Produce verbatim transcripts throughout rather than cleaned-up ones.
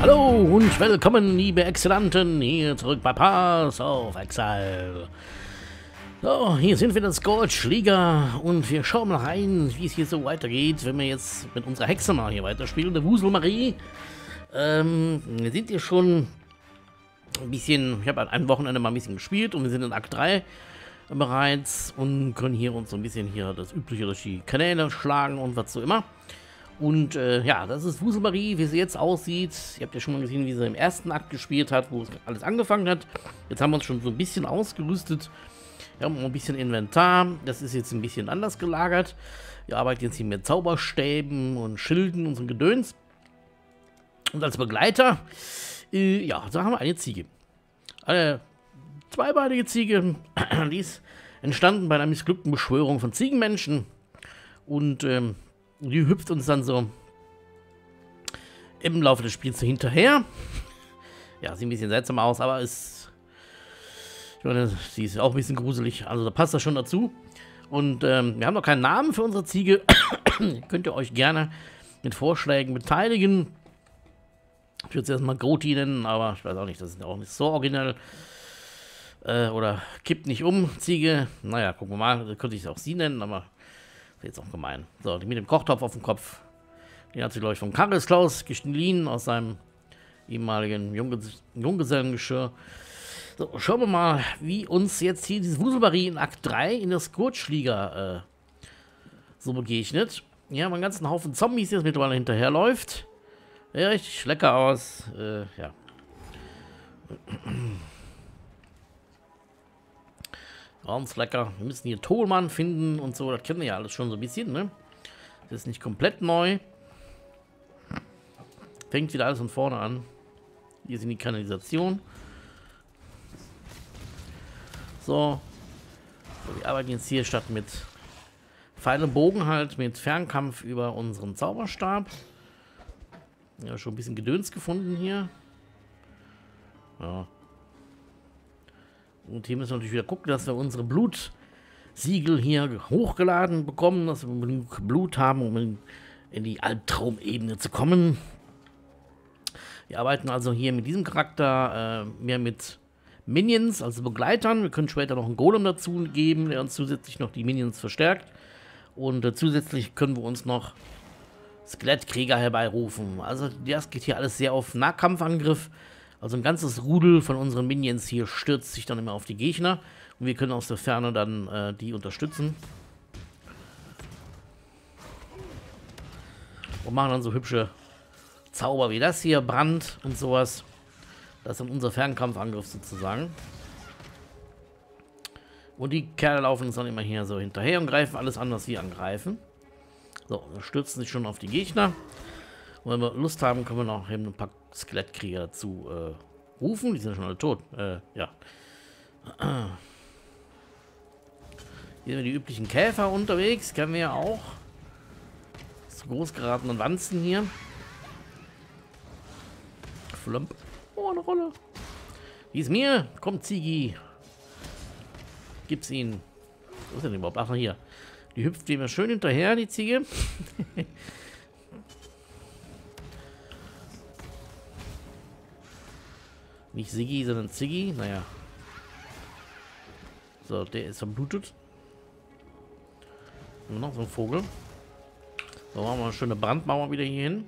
Hallo und willkommen, liebe Exzellenten, hier zurück bei Path of Exile. So, hier sind wir in der Scorch-Liga und wir schauen mal rein, wie es hier so weitergeht, wenn wir jetzt mit unserer Hexe mal hier weiterspielen, der Wuselmarie. Ähm, wir sind hier schon ein bisschen, ich habe an einem Wochenende mal ein bisschen gespielt und wir sind in Akt drei bereits und können hier uns so ein bisschen hier das Übliche durch die Kanäle schlagen und was so immer. Und äh, ja, das ist Wuselmarie, wie sie jetzt aussieht. Ihr habt ja schon mal gesehen, wie sie im ersten Akt gespielt hat, wo es alles angefangen hat. Jetzt haben wir uns schon so ein bisschen ausgerüstet. Wir haben auch ein bisschen Inventar. Das ist jetzt ein bisschen anders gelagert. Wir arbeiten jetzt hier mit Zauberstäben und Schilden und so Gedöns. Und als Begleiter, äh, ja, da haben wir eine Ziege. Eine zweibeinige Ziege, die ist entstanden bei einer missglückten Beschwörung von Ziegenmenschen. Und ähm, die hüpft uns dann so im Laufe des Spiels so hinterher. Ja, sieht ein bisschen seltsam aus, aber ist, ich meine, sie ist auch ein bisschen gruselig, also da passt das schon dazu. Und ähm, wir haben noch keinen Namen für unsere Ziege. Könnt ihr euch gerne mit Vorschlägen beteiligen. Ich würde es erstmal Groti nennen, aber ich weiß auch nicht, das ist auch nicht so originell. Äh, oder kippt nicht um, Ziege. Naja, gucken wir mal, da könnte ich auch sie nennen, aber jetzt auch gemein. So, die mit dem Kochtopf auf dem Kopf. Den hat sie, glaube ich, von Karlsklaus geliehen aus seinem ehemaligen Jungges Junggesellengeschirr. So, schauen wir mal, wie uns jetzt hier dieses Wuselmarie in Akt drei in der Scorch-Liga äh, so begegnet. Hier haben wir einen ganzen Haufen Zombies, die jetzt mittlerweile hinterherläuft. Ja, richtig lecker aus. Äh, ja. Ganz lecker. Wir müssen hier Tolmann finden und so. Das kennen wir ja alles schon so ein bisschen, ne? Das ist nicht komplett neu. Fängt wieder alles von vorne an. Hier sind die Kanalisation. So. So, wir arbeiten jetzt hier statt mit Pfeil und Bogen halt mit Fernkampf über unseren Zauberstab. Ja, schon ein bisschen Gedöns gefunden hier. Ja. Und hier müssen wir natürlich wieder gucken, dass wir unsere Blutsiegel hier hochgeladen bekommen, dass wir genug Blut haben, um in die Albtraumebene zu kommen. Wir arbeiten also hier mit diesem Charakter äh, mehr mit Minions, also Begleitern. Wir können später noch einen Golem dazu geben, der uns zusätzlich noch die Minions verstärkt. Und äh, zusätzlich können wir uns noch Skelettkrieger herbeirufen. Also das geht hier alles sehr auf Nahkampfangriff. Also ein ganzes Rudel von unseren Minions hier stürzt sich dann immer auf die Gegner. Und wir können aus der Ferne dann äh, die unterstützen. Und machen dann so hübsche Zauber wie das hier, Brand und sowas. Das ist dann unser Fernkampfangriff sozusagen. Und die Kerle laufen uns dann immer hier so hinterher und greifen alles an, was wir angreifen. So, wir stürzen sich schon auf die Gegner. Und wenn wir Lust haben, können wir noch eben ein paar Skelettkrieger dazu äh, rufen. Die sind schon alle tot. Äh, ja. Hier sind die üblichen Käfer unterwegs. Kennen wir ja auch. Zu groß geratenen Wanzen hier. Flump. Oh, eine Rolle. Wie ist mir? Kommt, Zigi. Gib's ihnen. Wo ist denn überhaupt? Ach, hier. Die hüpft immer schön hinterher, die Ziege. Nicht Siggi, sondern Ziggy. Naja. So, der ist verblutet. Und noch so ein Vogel. So, machen wir eine schöne Brandmauer wieder hier hin.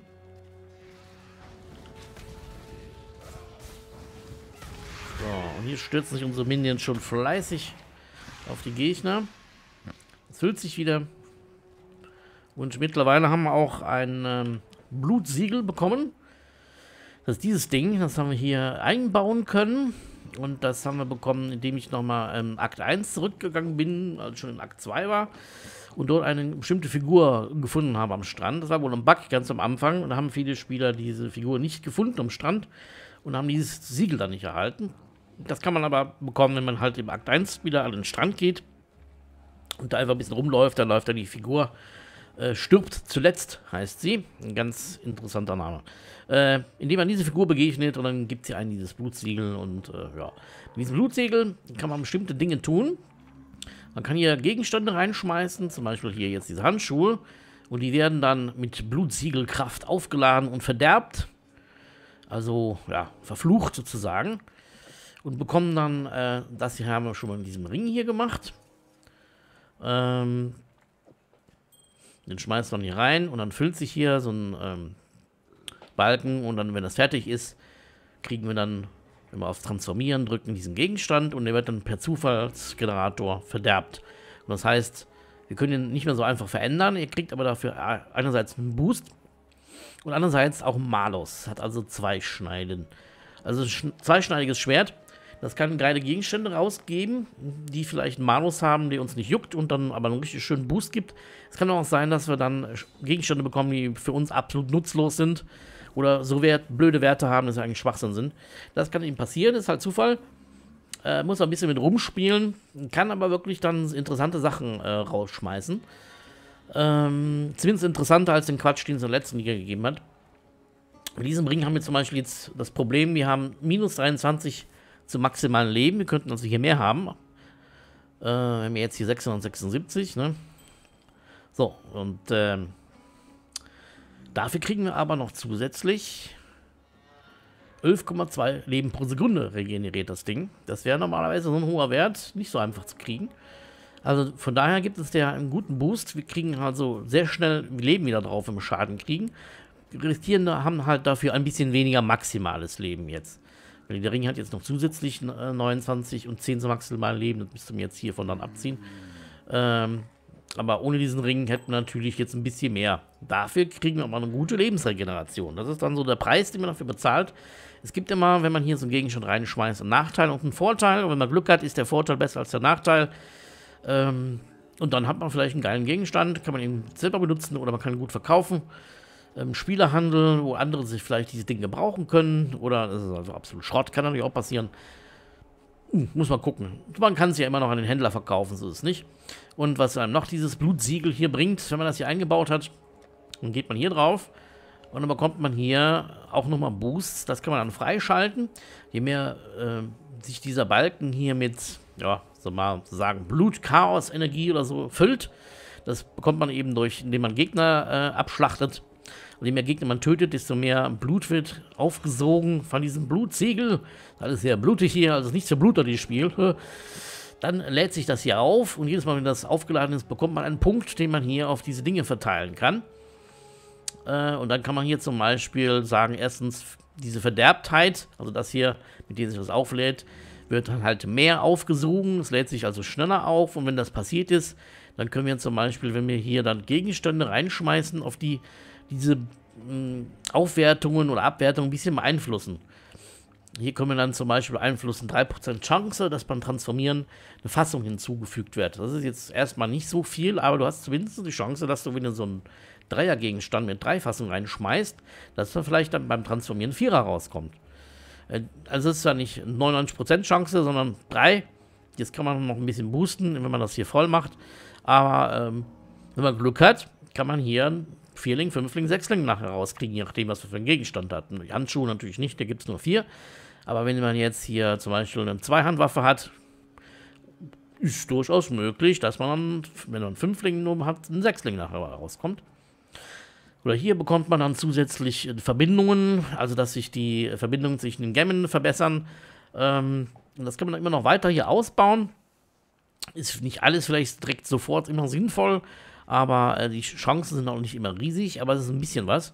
So, und hier stürzen sich unsere Minions schon fleißig auf die Gegner. Es füllt sich wieder. Und mittlerweile haben wir auch ein ähm, Blutsiegel bekommen. Das ist dieses Ding, das haben wir hier einbauen können. Und das haben wir bekommen, indem ich nochmal ähm, Akt eins zurückgegangen bin, als ich schon in Akt zwei war. Und dort eine bestimmte Figur gefunden habe am Strand. Das war wohl ein Bug ganz am Anfang. Und da haben viele Spieler diese Figur nicht gefunden am Strand. Und haben dieses Siegel dann nicht erhalten. Das kann man aber bekommen, wenn man halt im Akt eins wieder an den Strand geht. Und da einfach ein bisschen rumläuft, dann läuft dann die Figur. Äh, stirbt zuletzt, heißt sie. Ein ganz interessanter Name. Äh, indem man diese Figur begegnet und dann gibt sie einen dieses Blutsiegel. Und äh, ja, mit diesem Blutsiegel kann man bestimmte Dinge tun. Man kann hier Gegenstände reinschmeißen, zum Beispiel hier jetzt diese Handschuhe. Und die werden dann mit Blutsiegelkraft aufgeladen und verderbt. also ja, verflucht sozusagen. Und bekommen dann, äh, das hier haben wir schon mal in diesem Ring hier gemacht. Ähm, den schmeißt man hier rein und dann füllt sich hier so ein ähm, Balken und dann, wenn das fertig ist, kriegen wir dann, wenn wir auf Transformieren drücken, diesen Gegenstand und der wird dann per Zufallsgenerator verderbt. Und das heißt, wir können ihn nicht mehr so einfach verändern, ihr kriegt aber dafür einerseits einen Boost und andererseits auch einen Malus, hat also zwei Schneiden. Also ein zweischneidiges Schwert. Das kann geile Gegenstände rausgeben, die vielleicht einen Malus haben, der uns nicht juckt und dann aber einen richtig schönen Boost gibt. Es kann auch sein, dass wir dann Gegenstände bekommen, die für uns absolut nutzlos sind oder so wert, blöde Werte haben, dass sie eigentlich Schwachsinn sind. Das kann eben passieren, ist halt Zufall. Äh, muss ein bisschen mit rumspielen, kann aber wirklich dann interessante Sachen äh, rausschmeißen. Ähm, zumindest interessanter als den Quatsch, den es in der letzten Liga gegeben hat. In diesem Ring haben wir zum Beispiel jetzt das Problem, wir haben minus dreiundzwanzig zum maximalen Leben. Wir könnten also hier mehr haben. Äh, wir haben jetzt hier sechshundertsechsundsiebzig, ne? So, und ähm, dafür kriegen wir aber noch zusätzlich elf Komma zwei Leben pro Sekunde regeneriert das Ding. Das wäre normalerweise so ein hoher Wert, nicht so einfach zu kriegen. Also von daher gibt es ja einen guten Boost. Wir kriegen also sehr schnell Leben wieder drauf, wenn wir Schaden kriegen. Die Restierende haben halt dafür ein bisschen weniger maximales Leben jetzt. Weil der Ring hat jetzt noch zusätzlich äh, neunundzwanzig und zehn zum maximalen Leben. Das müsste mir jetzt hiervon dann abziehen. Ähm, aber ohne diesen Ring hätten wir natürlich jetzt ein bisschen mehr. Dafür kriegen wir aber eine gute Lebensregeneration. Das ist dann so der Preis, den man dafür bezahlt. Es gibt immer, wenn man hier so einen Gegenstand reinschmeißt, einen Nachteil und einen Vorteil. Und wenn man Glück hat, ist der Vorteil besser als der Nachteil. Ähm, und dann hat man vielleicht einen geilen Gegenstand, kann man ihn selber benutzen oder man kann ihn gut verkaufen. Ähm, Spielerhandel, wo andere sich vielleicht diese Dinge gebrauchen können. Oder das ist also absolut Schrott, kann natürlich auch passieren. Uh, muss man gucken. Man kann es ja immer noch an den Händler verkaufen, so ist es nicht. Und was einem noch dieses Blutsiegel hier bringt, wenn man das hier eingebaut hat, dann geht man hier drauf und dann bekommt man hier auch nochmal Boosts. Das kann man dann freischalten. Je mehr äh, sich dieser Balken hier mit, ja, so mal sagen, Blut, Chaos, Energie oder so füllt, das bekommt man eben durch, indem man Gegner äh, abschlachtet. Und je mehr Gegner man tötet, desto mehr Blut wird aufgesogen von diesem Blutsiegel. Alles sehr blutig hier, also nicht so Blut, das Spiel. Dann lädt sich das hier auf und jedes Mal, wenn das aufgeladen ist, bekommt man einen Punkt, den man hier auf diese Dinge verteilen kann. Äh, und dann kann man hier zum Beispiel sagen, erstens diese Verderbtheit, also das hier, mit dem sich das auflädt, wird dann halt mehr aufgesogen. Es lädt sich also schneller auf und wenn das passiert ist, dann können wir zum Beispiel, wenn wir hier dann Gegenstände reinschmeißen, auf die diese mh, Aufwertungen oder Abwertungen ein bisschen beeinflussen. Hier können wir dann zum Beispiel beeinflussen drei Prozent Chance, dass beim Transformieren eine Fassung hinzugefügt wird. Das ist jetzt erstmal nicht so viel, aber du hast zumindest die Chance, dass du, wenn du so einen Dreiergegenstand mit drei Fassungen reinschmeißt, dass dann vielleicht dann beim Transformieren Vierer rauskommt. Also es ist ja nicht neunundneunzig Prozent Chance, sondern drei. Jetzt kann man noch ein bisschen boosten, wenn man das hier voll macht. Aber ähm, wenn man Glück hat, kann man hier einen Vierling, Fünfling, Sechsling nachher rauskriegen, je nachdem, was wir für einen Gegenstand hatten. Die Handschuhe natürlich nicht, da gibt es nur vier. Aber wenn man jetzt hier zum Beispiel eine Zweihandwaffe hat, ist durchaus möglich, dass man dann, wenn man einen Fünfling nur hat, einen Sechsling nachher rauskommt. Oder hier bekommt man dann zusätzlich Verbindungen, also dass sich die Verbindungen zwischen den Gemmen verbessern. Ähm, und das kann man dann immer noch weiter hier ausbauen. Ist nicht alles vielleicht direkt sofort immer sinnvoll, aber äh, die Chancen sind auch nicht immer riesig, aber es ist ein bisschen was.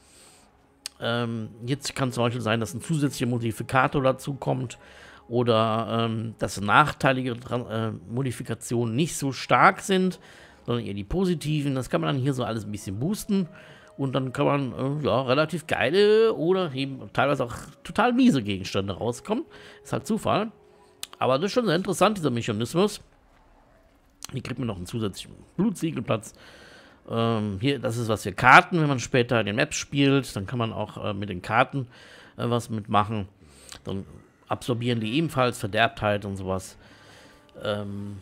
Ähm, jetzt kann zum Beispiel sein, dass ein zusätzlicher Modifikator dazu kommt oder ähm, dass nachteilige äh, Modifikationen nicht so stark sind, sondern eher die positiven. Das kann man dann hier so alles ein bisschen boosten und dann kann man äh, ja, relativ geile oder eben teilweise auch total miese Gegenstände rauskommen. Ist halt Zufall. Aber das ist schon sehr interessant, dieser Mechanismus. Hier kriegt man noch einen zusätzlichen Blutsiegelplatz. Ähm, hier, das ist was für Karten, wenn man später in den Maps spielt. Dann kann man auch äh, mit den Karten äh, was mitmachen. Dann absorbieren die ebenfalls Verderbtheit und sowas. Ähm,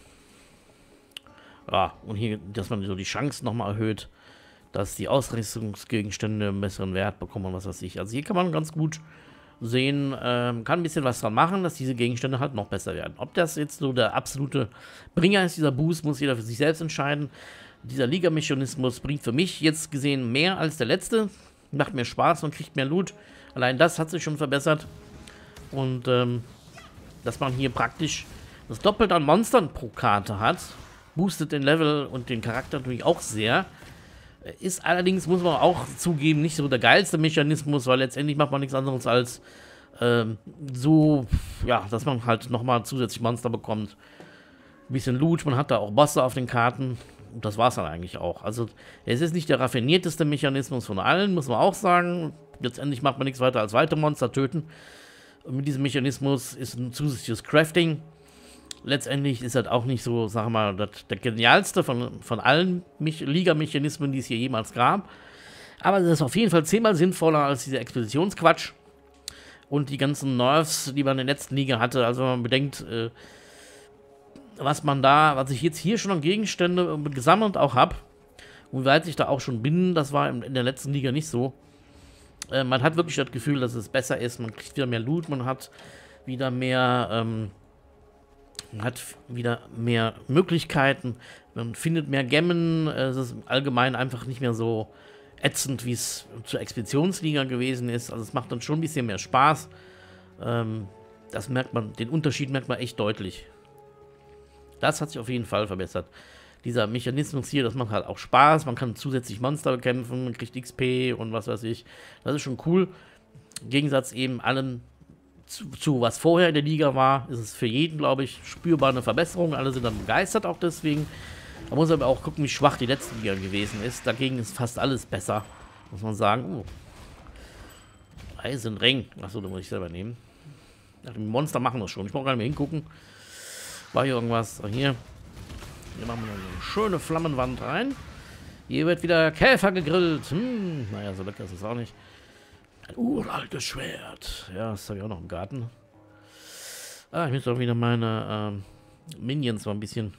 ja, und hier, dass man so die Chance nochmal erhöht, dass die Ausrüstungsgegenstände einen besseren Wert bekommen und was weiß ich. Also hier kann man ganz gut sehen, ähm, kann ein bisschen was dran machen, dass diese Gegenstände halt noch besser werden. Ob das jetzt so der absolute Bringer ist, dieser Boost, muss jeder für sich selbst entscheiden. Dieser Liga-Mechanismus bringt für mich jetzt gesehen mehr als der letzte. Macht mir Spaß und kriegt mehr Loot. Allein das hat sich schon verbessert. Und ähm, dass man hier praktisch das Doppelte an Monstern pro Karte hat, boostet den Level und den Charakter natürlich auch sehr. Ist allerdings, muss man auch zugeben, nicht so der geilste Mechanismus, weil letztendlich macht man nichts anderes als ähm, so, ja, dass man halt nochmal zusätzlich Monster bekommt. Ein bisschen Loot, man hat da auch Bosse auf den Karten und das war es dann eigentlich auch. Also es ist nicht der raffinierteste Mechanismus von allen, muss man auch sagen. Letztendlich macht man nichts weiter als weitere Monster töten. Und mit diesem Mechanismus ist ein zusätzliches Crafting. Letztendlich ist das auch nicht so, sagen wir mal, das, der genialste von, von allen Liga-Mechanismen, die es hier jemals gab. Aber es ist auf jeden Fall zehnmal sinnvoller als dieser Expeditionsquatsch und die ganzen Nerfs, die man in der letzten Liga hatte. Also wenn man bedenkt, äh, was man da, was ich jetzt hier schon an Gegenstände gesammelt auch habe und wie weit ich da auch schon bin, das war in, in der letzten Liga nicht so. Äh, man hat wirklich das Gefühl, dass es besser ist, man kriegt wieder mehr Loot, man hat wieder mehr... Ähm, Man hat wieder mehr Möglichkeiten, man findet mehr Gemmen, es ist allgemein einfach nicht mehr so ätzend, wie es zur Expeditionsliga gewesen ist. Also es macht dann schon ein bisschen mehr Spaß. Ähm, das merkt man, den Unterschied merkt man echt deutlich. Das hat sich auf jeden Fall verbessert. Dieser Mechanismus hier, das macht halt auch Spaß. Man kann zusätzlich Monster bekämpfen, man kriegt X P und was weiß ich. Das ist schon cool. Im Gegensatz eben allen Zu, zu was vorher in der Liga war, ist es für jeden, glaube ich, spürbar eine Verbesserung. Alle sind dann begeistert auch deswegen. Man muss aber auch gucken, wie schwach die letzte Liga gewesen ist. Dagegen ist fast alles besser, muss man sagen. Oh. Eisenring. Achso, da muss ich selber nehmen. Ach, die Monster machen das schon. Ich brauche gar nicht mehr hingucken. War hier irgendwas? Ach, hier. Hier machen wir noch eine schöne Flammenwand rein. Hier wird wieder Käfer gegrillt. Hm, naja, so lecker ist es auch nicht. Ein uraltes Schwert. Ja, das habe ich auch noch im Garten. Ah, ich müsste auch wieder meine ähm, Minions mal ein bisschen...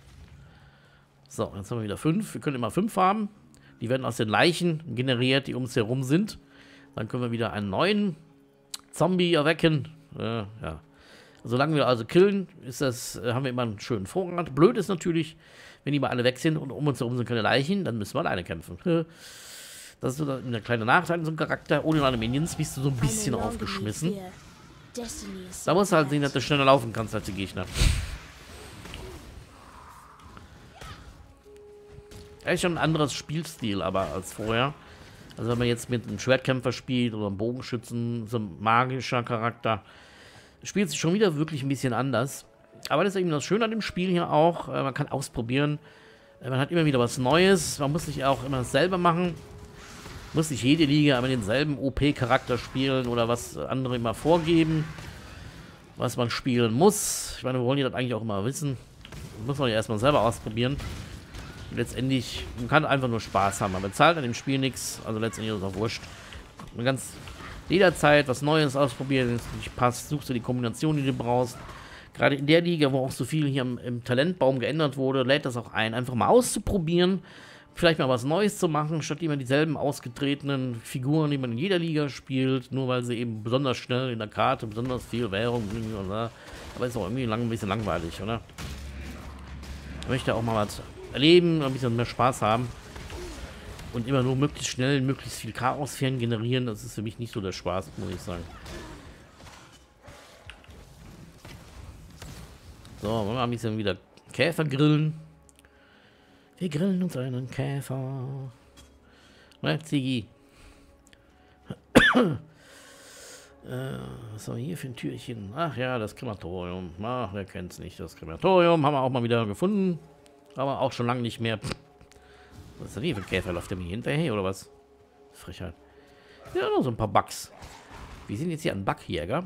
So, jetzt haben wir wieder fünf. Wir können immer fünf haben. Die werden aus den Leichen generiert, die um uns herum sind. Dann können wir wieder einen neuen Zombie erwecken. Äh, ja. Solange wir also killen, ist das, äh, haben wir immer einen schönen Vorrat. Blöd ist natürlich, wenn die mal alle weg sind und um uns herum sind keine Leichen, dann müssen wir alleine kämpfen. Das ist so ein kleiner Nachteil in so einem Charakter. Ohne deine Minions bist du so ein bisschen aufgeschmissen. Da musst du halt sehen, dass du schneller laufen kannst als die Gegner. Echt schon ein anderes Spielstil, aber als vorher. Also wenn man jetzt mit einem Schwertkämpfer spielt oder einem Bogenschützen, so ein magischer Charakter, spielt sich schon wieder wirklich ein bisschen anders. Aber das ist eben das Schöne an dem Spiel hier auch. Man kann ausprobieren. Man hat immer wieder was Neues. Man muss sich auch immer dasselbe machen. Muss nicht jede Liga aber denselben O P-Charakter spielen oder was andere immer vorgeben, was man spielen muss. Ich meine, wir wollen ja das eigentlich auch immer wissen. Das muss man ja erstmal selber ausprobieren. Letztendlich, man kann einfach nur Spaß haben. Man bezahlt an dem Spiel nichts, also letztendlich ist es auch wurscht. Man kann jederzeit was Neues ausprobieren, wenn es nicht passt, suchst du die Kombination, die du brauchst. Gerade in der Liga, wo auch so viel hier im, im Talentbaum geändert wurde, lädt das auch ein, einfach mal auszuprobieren. Vielleicht mal was Neues zu machen, statt immer dieselben ausgetretenen Figuren, die man in jeder Liga spielt, nur weil sie eben besonders schnell in der Karte, besonders viel Währung bringen. Oder? Aber ist auch irgendwie lang, ein bisschen langweilig, oder? Ich möchte auch mal was erleben, ein bisschen mehr Spaß haben. Und immer nur möglichst schnell, möglichst viel Chaosfern generieren, das ist für mich nicht so der Spaß, muss ich sagen. So, wollen wir mal ein bisschen wieder Käfer grillen. Wir grillen uns einen Käfer. Na, Ziggy. äh, was haben wir hier für ein Türchen? Ach ja, das Krematorium. Ach, wer kennt's nicht, das Krematorium. Haben wir auch mal wieder gefunden. Aber auch schon lange nicht mehr. Was ist denn hier für ein Käfer? Läuft der mir hinterher oder was? Frechheit. Ja, noch so ein paar Bugs. Wir sind jetzt hier ein Bugjäger.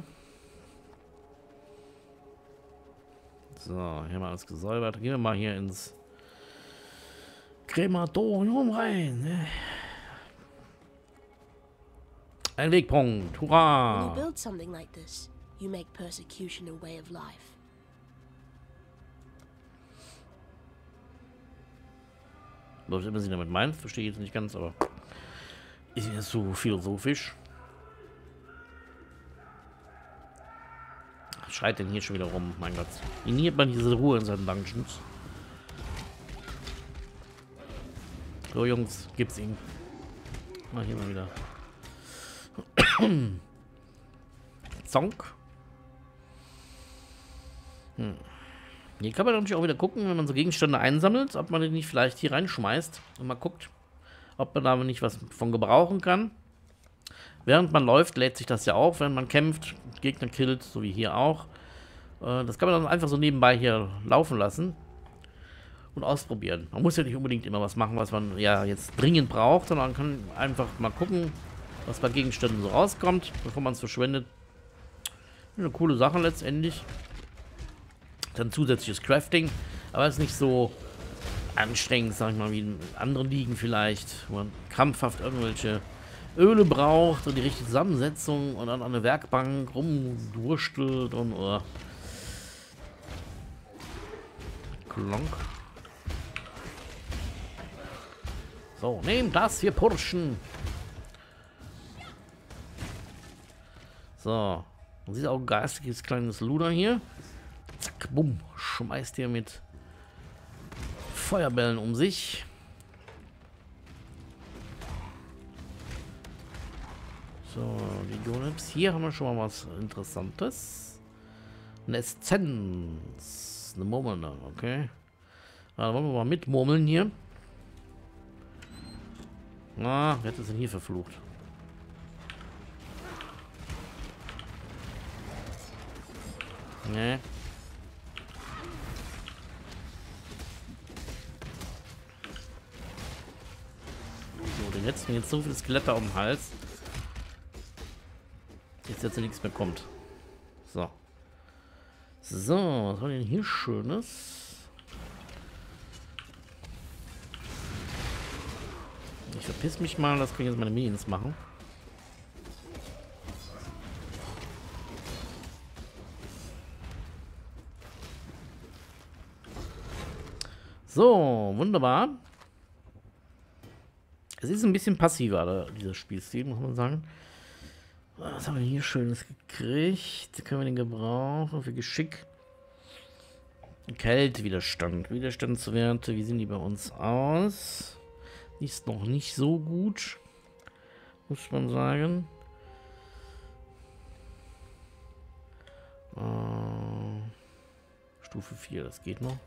So, hier haben wir alles gesäubert. Gehen wir mal hier ins Krematorium rein. Ein Wegpunkt. Hurra! When you build something like this, you make persecution a way of life. Was immer sie damit meint, verstehe ich jetzt nicht ganz, aber ist jetzt so philosophisch. Was schreit denn hier schon wieder rum? Mein Gott. Nie hat man diese Ruhe in seinen Dungeons. So, Jungs, gibt's ihn. Mal hier mal wieder. Zonk. Hm. Hier kann man natürlich auch wieder gucken, wenn man so Gegenstände einsammelt, ob man die nicht vielleicht hier reinschmeißt und mal guckt, ob man da nicht was von gebrauchen kann. Während man läuft, lädt sich das ja auf, wenn man kämpft, Gegner killt, so wie hier auch. Äh, das kann man dann einfach so nebenbei hier laufen lassen und ausprobieren. Man muss ja nicht unbedingt immer was machen, was man ja jetzt dringend braucht, sondern man kann einfach mal gucken, was bei Gegenständen so rauskommt, bevor man es verschwendet. Eine coole Sache letztendlich. Dann zusätzliches Crafting, aber es ist nicht so anstrengend, sag ich mal, wie in anderen Ligen vielleicht, wo man krampfhaft irgendwelche Öle braucht und die richtige Zusammensetzung und dann an der Werkbank rumwurstelt und oder Klonk. So, nehmt das hier, Burschen. So, man sieht auch ein geistiges kleines Luder hier. Zack, bumm, schmeißt ihr mit Feuerbällen um sich. So, die Golems. Hier haben wir schon mal was Interessantes. Eine Essenz. Eine Murmel, okay. Da wollen wir mal mitmurmeln hier. Na, wer hat das denn hier verflucht? Nee. So, den letzten jetzt so viele Skelette um den Hals. Jetzt jetzt nichts mehr kommt. So. So, was war denn hier Schönes? Ich verpiss mich mal, das können jetzt meine Minions machen. So, wunderbar. Es ist ein bisschen passiver, dieser Spielstil, muss man sagen. Was haben wir hier Schönes gekriegt? Können wir den gebrauchen für Geschick? Kältewiderstand. Widerstandswerte, wie sehen die bei uns aus? Ist noch nicht so gut, muss man sagen. Äh, Stufe vier, das geht noch.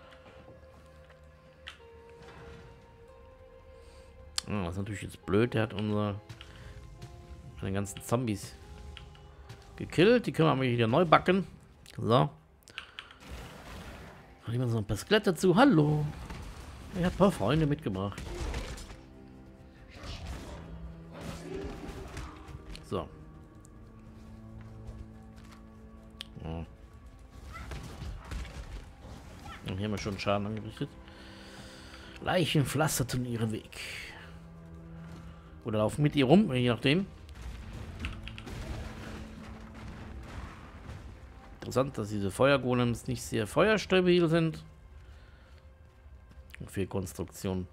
Ah, das ist natürlich jetzt blöd, der hat unser meine ganzen Zombies gekillt. Die können wir aber wieder neu backen. So. Nehmen wir so ein paar Skelette dazu. Hallo. Er hat ein paar Freunde mitgebracht. So. Ja. Und hier haben wir schon Schaden angerichtet. Leichen pflasterten ihren Weg. Oder laufen mit ihr rum, je nachdem. Interessant, dass diese Feuergolems nicht sehr feuerstabil sind. Und viel Konstruktion.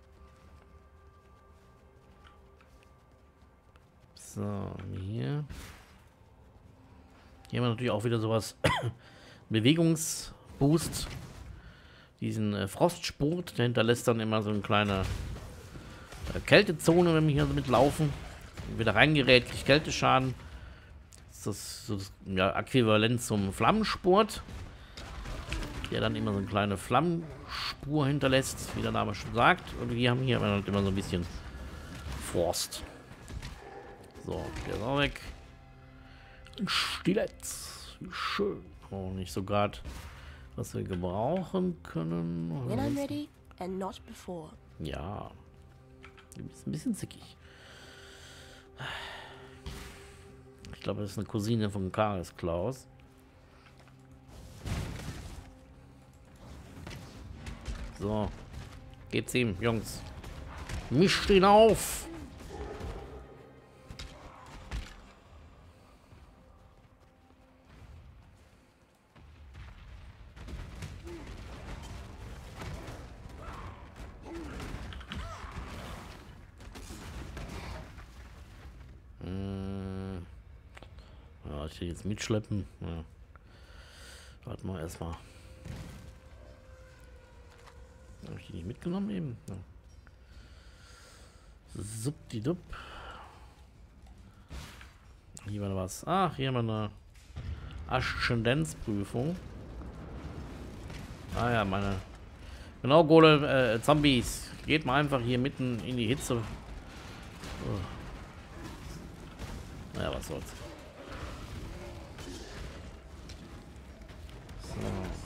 So, hier. Hier haben wir natürlich auch wieder sowas. Bewegungsboost. Diesen äh, Frostspurt, der hinterlässt dann immer so eine kleine äh, Kältezone, wenn wir hier mitlaufen. Wieder reingerät, kriegt Kälteschaden. Das ist so das, ja, äquivalent zum Flammenspurt, der dann immer so eine kleine Flammenspur hinterlässt, wie der Name schon sagt. Und wir haben hier halt immer so ein bisschen Frost. So, der ist auch weg. Ein Stilett. Wie schön. Oh, nicht so gerade, was wir gebrauchen können. When I'm ready and not before. Ja. Du bist ein bisschen zickig. Ich glaube, das ist eine Cousine von Karis Klaus. So. Geht's ihm, Jungs. Mischt ihn auf! Ich jetzt mitschleppen. Ja. Warte mal erstmal. Habe ich die nicht mitgenommen eben? Ja. Subdidup. Hier war was. Ach, hier haben wir eine Aszendenzprüfung. Ah ja, meine. Genau, Golem, äh, Zombies. Geht mal einfach hier mitten in die Hitze. Oh. Naja, was soll's. So.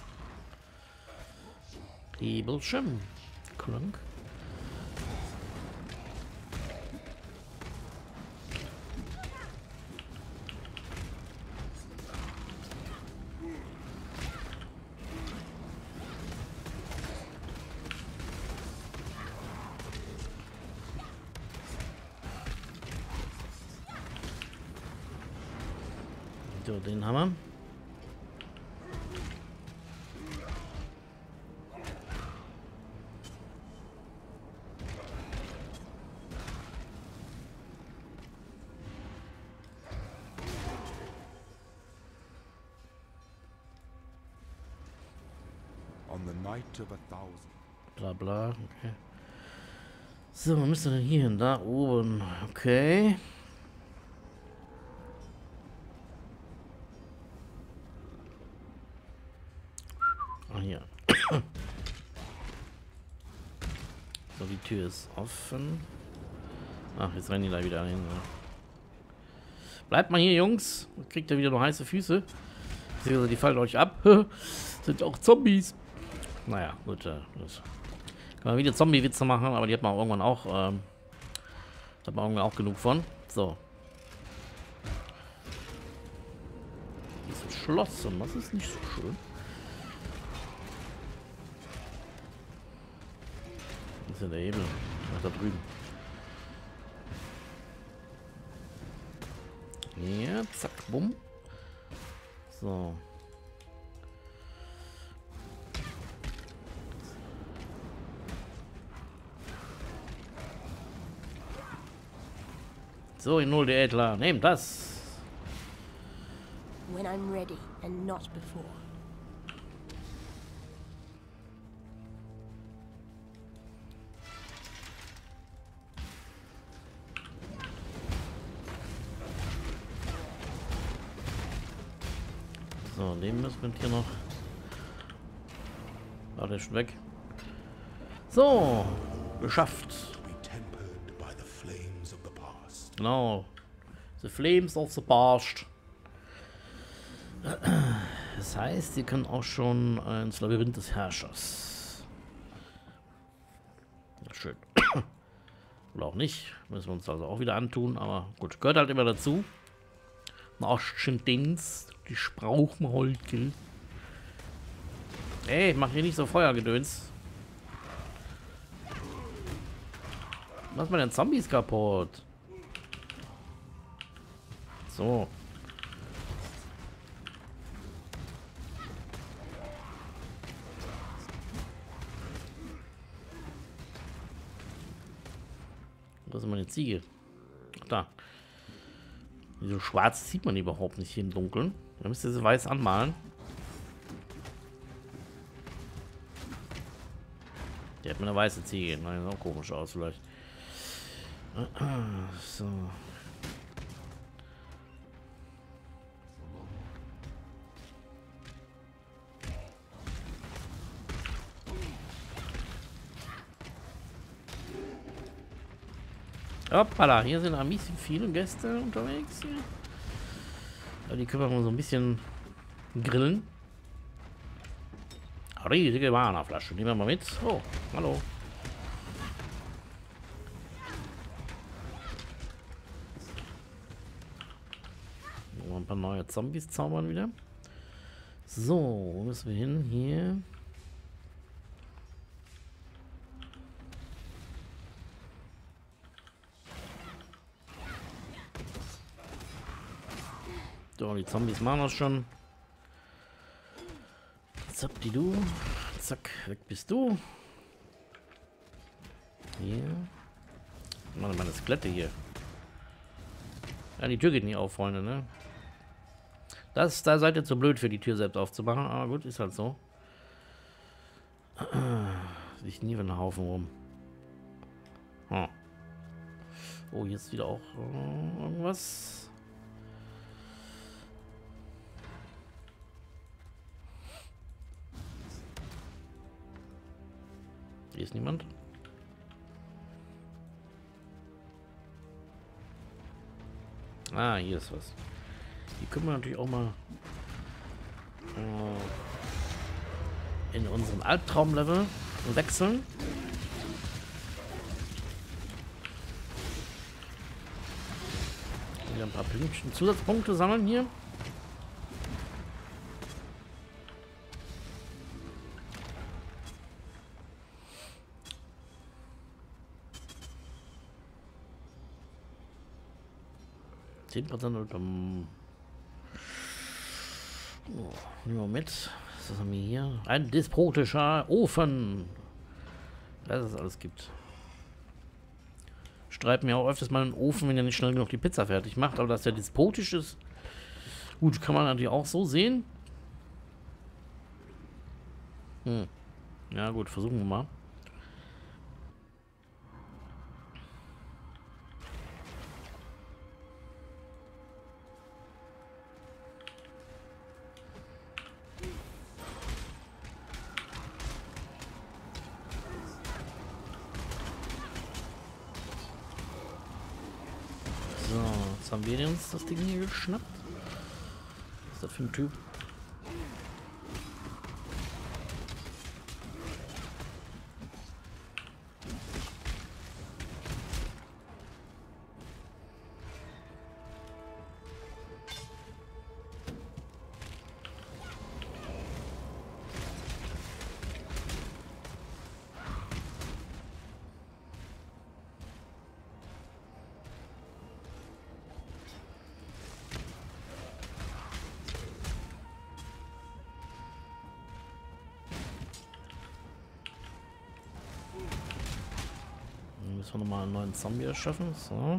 Die Bildschirm. Klunk. So, den haben wir. On the night of a thousand. Bla bla, okay. So, wo müssen wir denn hier hin? Da oben. Okay. Ah, hier. So, die Tür ist offen. Ach, jetzt rennen die da wieder hin. Ja. Bleibt mal hier, Jungs. Kriegt ihr wieder noch heiße Füße. Die fallen euch ab. Sind auch Zombies. Naja, gut. Äh, das kann man wieder Zombie-Witze machen, aber die hat man irgendwann auch. Ähm, hat man irgendwann auch genug von. So. Dieses Schloss, und das ist nicht so schön. Das ist ja der Hebel. Ach, da drüben. Ja, zack, bumm. So. So, in null, der Ädler. Nehmt das. When I'm ready and not before. So, den müssen wir hier noch. Ah, der ist schon weg. So, geschafft. Genau. The Flames of the Past. Das heißt, sie können auch schon ins Labyrinth des Herrschers. Ja, schön. Oder auch nicht. Müssen wir uns also auch wieder antun. Aber gut, gehört halt immer dazu. Nachschendings. Die brauchen wir halt, gell? Ey, mach hier nicht so Feuergedöns. Lass mal den Zombies kaputt. So. Wo ist meine Ziege? Ach, da. So schwarz sieht man überhaupt nicht hier im Dunkeln. Da müsst ihr sie weiß anmalen. Der hat mir eine weiße Ziege. Nein, sieht auch komisch aus vielleicht. So. Hoppala, hier sind ein bisschen viele Gäste unterwegs hier. Ja, die können wir mal so ein bisschen grillen. Riesige Mana-Flasche, nehmen wir mal mit. Oh, hallo. Noch ein paar neue Zombies zaubern wieder. So, wo müssen wir hin? Hier. So, die Zombies machen das schon. Zack, die du. Zack, weg bist du. Hier. Meine, meine Skelette hier. Ja, die Tür geht nicht auf, Freunde, ne? Das, da seid ihr zu blöd für die Tür selbst aufzumachen, aber gut, ist halt so. Liegt nie für einen Haufen rum. Oh, oh jetzt wieder auch uh, irgendwas. Hier ist niemand. Ah, hier ist was. Die können wir natürlich auch mal äh, in unseren Albtraumlevel wechseln. Wieder ein paar Pünktchen, Zusatzpunkte sammeln hier. zehn Prozent beim... Oh, nehmen wir mit. Was haben wir hier? Ein despotischer Ofen. Was es alles gibt. Streiten mir auch öfters mal einen Ofen, wenn er nicht schnell genug die Pizza fertig macht. Aber dass der despotisch ist, gut, kann man natürlich auch so sehen. Hm. Ja gut, versuchen wir mal. So, jetzt haben wir uns das Ding hier geschnappt. Was ist das für ein Typ? Müssen wir nochmal einen neuen Zombie erschaffen. So.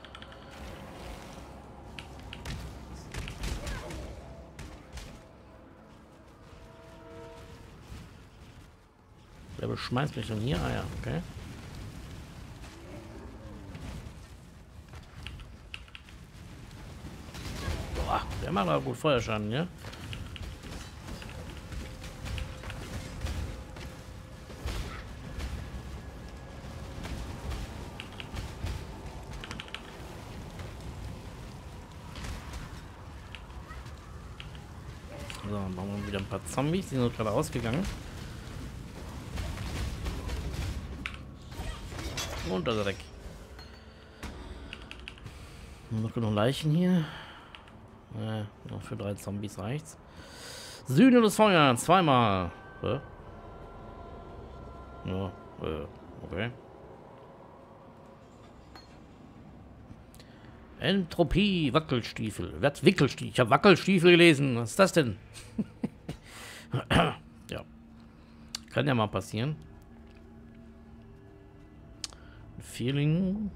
Wer beschmeißt mich denn hier? Ah ja, okay. Boah, der macht aber gut Feuerschaden, ja? So, machen wir wieder ein paar Zombies, die sind gerade ausgegangen. Und da ist er weg. Noch genug Leichen hier. Äh, noch für drei Zombies reicht's. Sühne des Feuers, zweimal. Äh? Ja, äh, okay. Entropie, Wackelstiefel. Wer hat Wickelstiefel? Ich habe Wackelstiefel gelesen. Was ist das denn? Ja. Kann ja mal passieren. Feeling.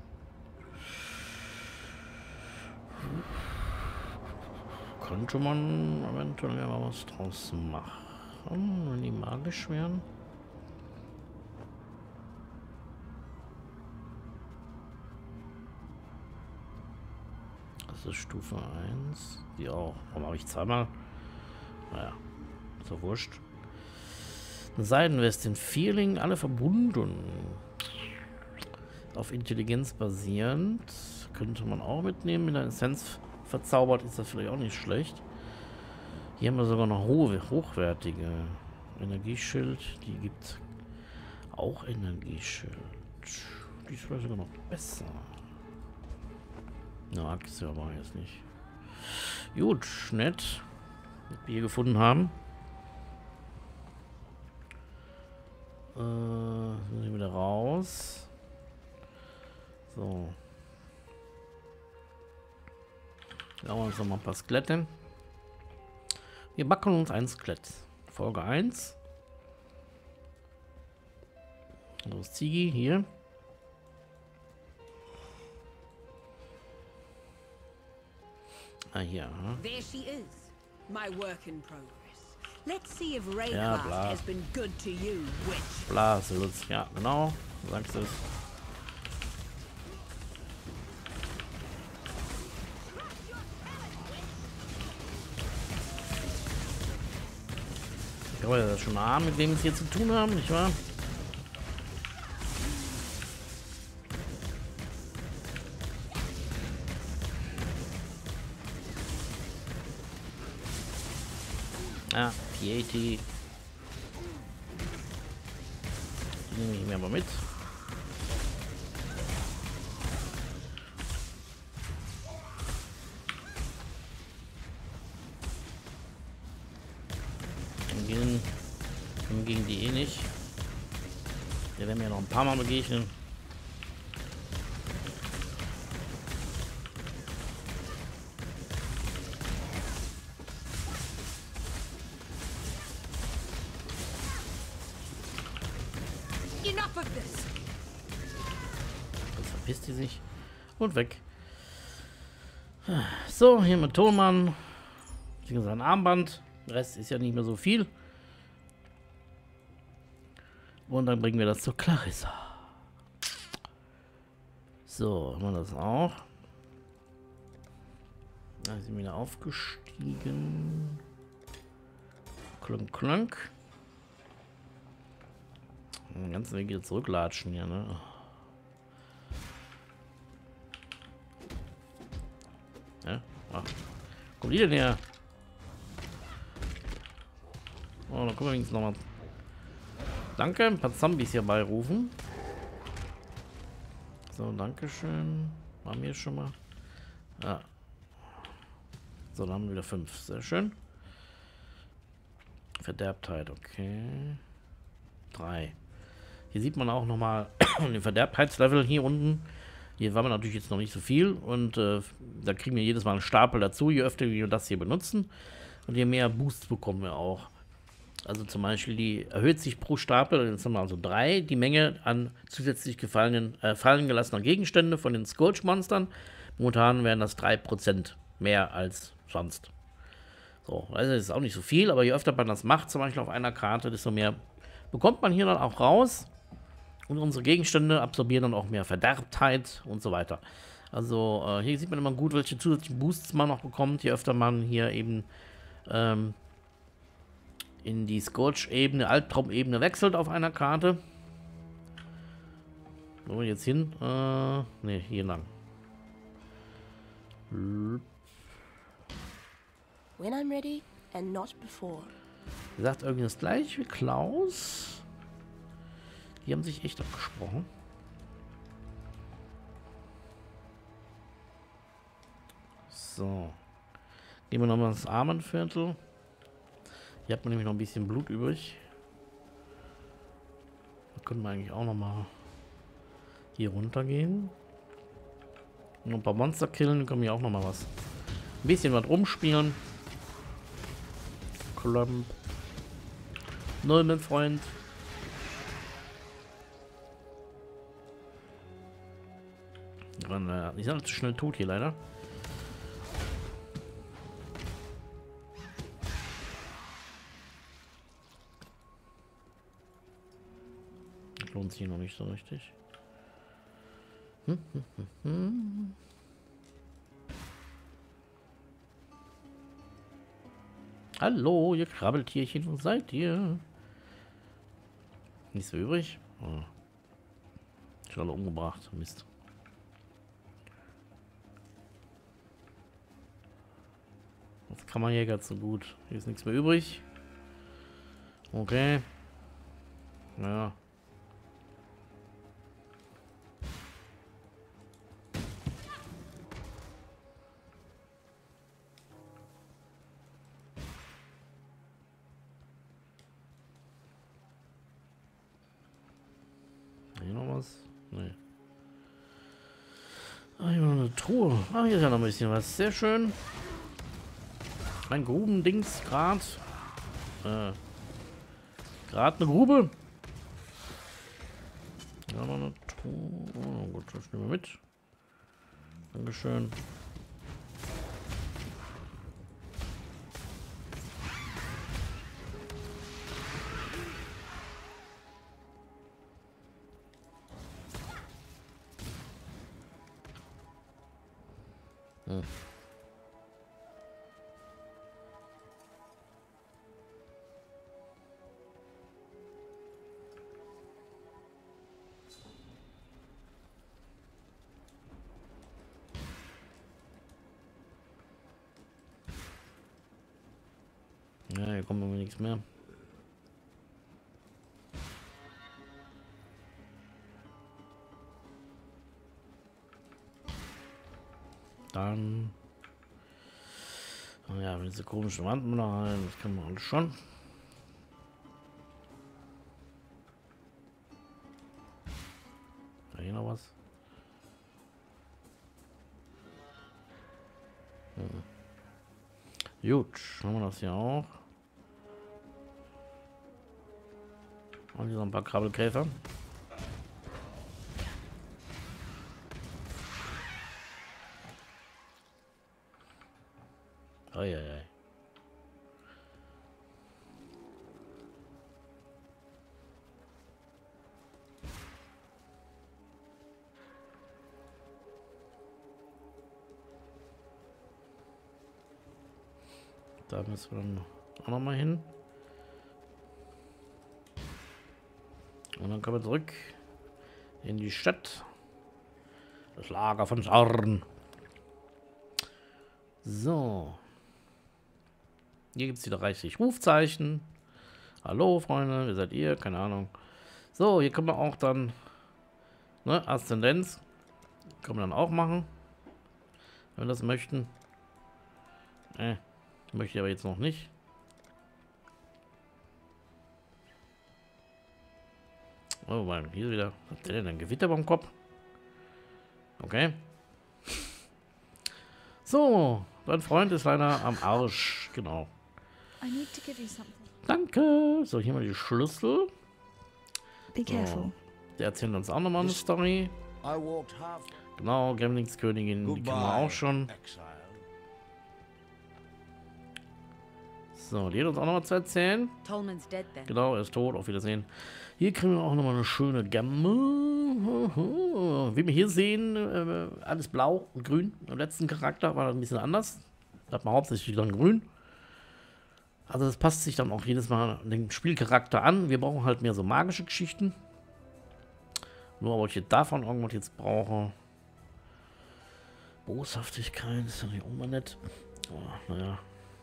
Könnte man eventuell ja mal was draus machen, wenn die magisch wären. Das ist Stufe eins. Die auch. Warum habe ich zweimal? Naja, ist doch wurscht. Eine Seidenweste, Feeling, alle verbunden. Auf Intelligenz basierend. Könnte man auch mitnehmen. Mit der Essenz verzaubert ist das vielleicht auch nicht schlecht. Hier haben wir sogar noch hohe, hochwertige Energieschild. Die gibt auch Energieschild. Die ist vielleicht sogar noch besser. Na, Aktie aber jetzt nicht. Gut, nett. Was wir hier gefunden haben. Äh, müssen wir wieder raus. So. Da haben wir uns noch mal ein paar Skelette. Wir backen uns ein Skelett. Folge eins. So ist Ziggy hier. Ah, hier. There she is, my work in progress. Let's see if Ja, Raycraft bla. has been good to you, witch. Blase, Lutz. Ja, genau. Du sagst es. Ich glaube, das ist schon arm, mit wem wir es hier zu tun haben, nicht wahr? Die eighty. Die nehme ich mir mal mit. Gegen, gegen die eh nicht. Wir werden ja noch ein paar Mal begegnen. Enough of this. Jetzt verpisst die sich. Und weg. So, hier mit Tonmann. Beziehungsweise ein Armband. Der Rest ist ja nicht mehr so viel. Und dann bringen wir das zur Clarissa. So, haben wir das auch. Da sind wir wieder aufgestiegen. Klunk, klunk. Den ganzen Weg wieder zurücklatschen hier, ne? Ja? Ach. Kommt die denn her? Oh, dann können wir wenigstens nochmal. Danke, ein paar Zombies hier beirufen. So, dankeschön. Haben wir schon mal. Ja. So, dann haben wir wieder fünf. Sehr schön. Verderbtheit, okay. Drei. Hier sieht man auch nochmal den Verderbtheitslevel hier unten. Hier war man natürlich jetzt noch nicht so viel. Und äh, da kriegen wir jedes Mal einen Stapel dazu, je öfter wir das hier benutzen. Und je mehr Boosts bekommen wir auch. Also zum Beispiel, die erhöht sich pro Stapel, jetzt haben wir also drei, die Menge an zusätzlich gefallenen, äh, fallen gelassener Gegenstände von den Scourge-Monstern. Momentan wären das drei Prozent mehr als sonst. So, also das ist auch nicht so viel, aber je öfter man das macht, zum Beispiel auf einer Karte, desto mehr bekommt man hier dann auch raus. Und unsere Gegenstände absorbieren dann auch mehr Verderbtheit und so weiter. Also äh, hier sieht man immer gut, welche zusätzlichen Boosts man noch bekommt, je öfter man hier eben ähm, in die Scourge-Ebene, Albtraum-Ebene wechselt auf einer Karte. Wo wir jetzt hin? Äh, ne, hier lang. When I'm ready and not before. Sagt irgendwie das gleiche wie Klaus. Die haben sich echt abgesprochen. So. Gehen wir nochmal ins Armenviertel. Hier hat man nämlich noch ein bisschen Blut übrig. Da können wir eigentlich auch noch mal hier runter gehen. Und ein paar Monster killen, können wir auch noch mal was. Ein bisschen was rumspielen. Klump. Null, mein Freund. Die sind halt zu schnell tot hier leider. Lohnt sich noch nicht so richtig. Hm, hm, hm, hm. Hallo, ihr Krabbeltierchen, wo seid ihr? Nichts mehr übrig? Oh. Schon alle umgebracht. Mist. Das kann man hier ganz so gut. Hier ist nichts mehr übrig. Okay. Ja. Hier noch was? Nee. Ah, hier noch eine Truhe. Ah, hier ist ja noch ein bisschen was. Sehr schön. Ein Grubendings gerade. Äh, gerade eine Grube. Ja, noch eine Truhe. Oh, gut, das nehmen wir mit. Dankeschön. Hm. Ja, hier kommt irgendwie nichts mehr. Dann... Oh ja, mit diese komischen Wanden da rein, das können wir alles schon. Da hier noch was. Hm. Gut, haben wir das hier auch. Und hier so ein paar Krabbelkäfer. Eieiei. Da müssen wir dann auch noch mal hin. Und dann kommen wir zurück in die Stadt. Das Lager von Sarn. So. Hier gibt es wieder reichlich Rufzeichen. Hallo, Freunde, wer seid ihr? Keine Ahnung. So, hier können wir auch dann, ne, Aszendenz. Können wir dann auch machen. Wenn wir das möchten. Äh, möchte ich aber jetzt noch nicht. Oh, weil hier wieder. Hat der denn ein Gewitter beim Kopf? Okay. So, dein Freund ist leider am Arsch. Genau. I need to give you something. Danke. So, hier mal die Schlüssel. Be careful. So. Der erzählt uns auch nochmal eine Story. Genau, Gremlingskönigin, die kennen wir auch schon. So, die hat uns auch noch was zu erzählen. Tolman's dead then. Genau, er ist tot. Auf Wiedersehen. Hier kriegen wir auch nochmal eine schöne Gamme. Wie wir hier sehen, äh, alles blau und grün. Im letzten Charakter war das ein bisschen anders. Da hat man hauptsächlich dann grün. Also das passt sich dann auch jedes Mal den Spielcharakter an. Wir brauchen halt mehr so magische Geschichten. Nur ob ich jetzt davon irgendwas jetzt brauche. Boshaftigkeit ist ja nicht auch mal nett. Oh, naja.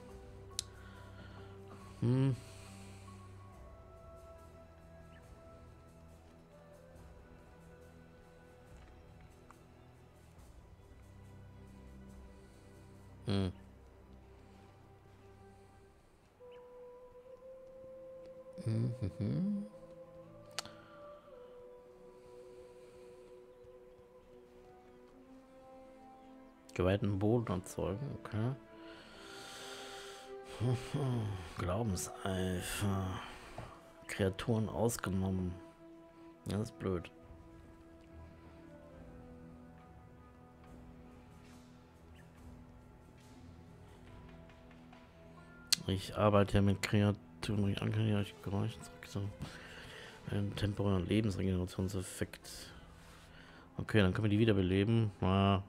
Hm. Hm. Hm, hm, hm. Geweihten Boden erzeugen, okay. Glaubenseifer. Kreaturen ausgenommen. Ja, das ist blöd. Ich arbeite ja mit Kreaturen, ich ankündige euch Geräusche zurück. Einen temporären Lebensregenerationseffekt. Okay, dann können wir die wiederbeleben. Ah.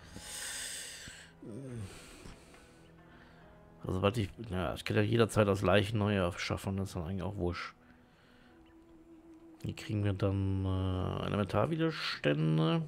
Also, was ich. Ja, ich kann ja jederzeit aus Leichen neue erschaffen, das ist dann eigentlich auch wurscht. Hier kriegen wir dann äh, Elementarwiderstände.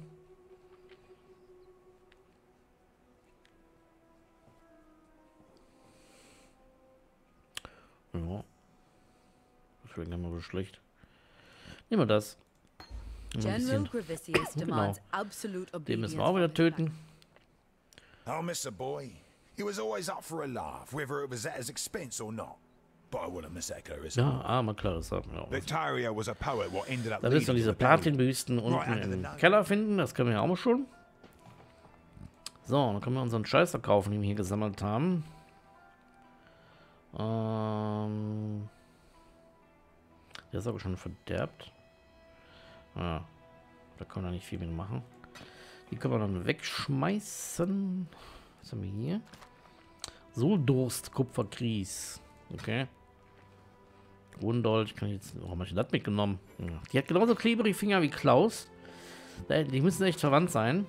Ja. Das wäre gar mal so schlecht. Nehmen wir das. General Gravisius Genau. demands absolute Den müssen obedience. wir auch wieder töten. Oh, Mister Boy. He was always up for a laugh, whether it was at his expense or not. But I wouldn't massacre his Ja, armer Clarissa. Ja. Victoria was a poet what ended up Da müssen wir leading diese the battle. Platinbüsten unten im Keller finden. Das können wir ja auch schon. So, dann können wir unseren Scheiß verkaufen, den wir hier gesammelt haben. Ähm, der ist aber schon verderbt. Ah, da können wir nicht viel mit machen. Die können wir dann wegschmeißen. Was haben wir hier? Soldurst, Kupferkries. Okay. Rundolch kann ich jetzt. Warum habe ich das mitgenommen? Ja. Die hat genauso klebrige Finger wie Klaus. Die müssen echt verwandt sein.